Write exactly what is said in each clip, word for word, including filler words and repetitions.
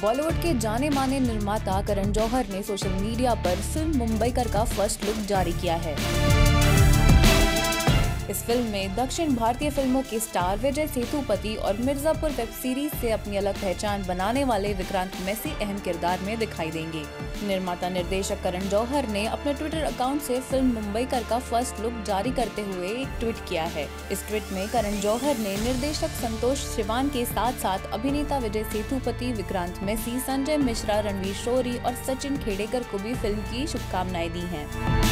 बॉलीवुड के जाने माने निर्माता करण जौहर ने सोशल मीडिया पर फिल्म मुंबईकर का फर्स्ट लुक जारी किया है। इस फिल्म में दक्षिण भारतीय फिल्मों के स्टार विजय सेतुपति और मिर्जापुर वेब सीरीज से अपनी अलग पहचान बनाने वाले विक्रांत मैसी अहम किरदार में दिखाई देंगे। निर्माता निर्देशक करण जौहर ने अपने ट्विटर अकाउंट से फिल्म मुंबईकर का फर्स्ट लुक जारी करते हुए एक ट्वीट किया है। इस ट्वीट में करण जौहर ने निर्देशक संतोष श्रीवान के साथ साथ अभिनेता विजय सेतुपति, विक्रांत मैसी, संजय मिश्रा, रणवीर शोरी और सचिन खेडेकर को भी फिल्म की शुभकामनाएं दी हैं।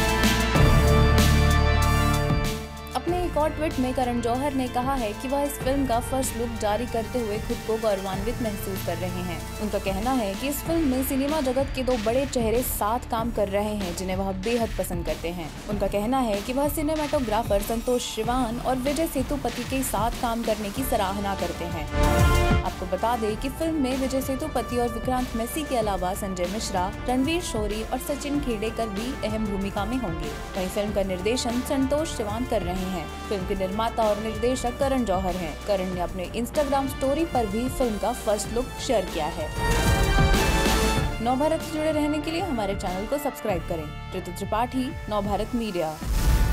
अपने एक और ट्वीट में करण जौहर ने कहा है कि वह इस फिल्म का फर्स्ट लुक जारी करते हुए खुद को गौरवान्वित महसूस कर रहे हैं। उनका कहना है कि इस फिल्म में सिनेमा जगत के दो बड़े चेहरे साथ काम कर रहे हैं जिन्हें वह बेहद पसंद करते हैं। उनका कहना है कि वह सिनेमेटोग्राफर संतोष श्रीवान और विजय सेतुपति के साथ काम करने की सराहना करते हैं। आपको बता दें कि फिल्म में विजय सेतुपति और विक्रांत मैसी के अलावा संजय मिश्रा, रणवीर शोरी और सचिन खेडेकर भी अहम भूमिका में होंगे। वहीं फिल्म का निर्देशन संतोष श्रीवान कर रहे हैं। फिल्म के निर्माता और निर्देशक करण जौहर हैं। करण ने अपने इंस्टाग्राम स्टोरी पर भी फिल्म का फर्स्ट लुक शेयर किया है। नवभारत से जुड़े रहने के लिए हमारे चैनल को सब्सक्राइब करें। ऋतु त्रिपाठी, नवभारत मीडिया।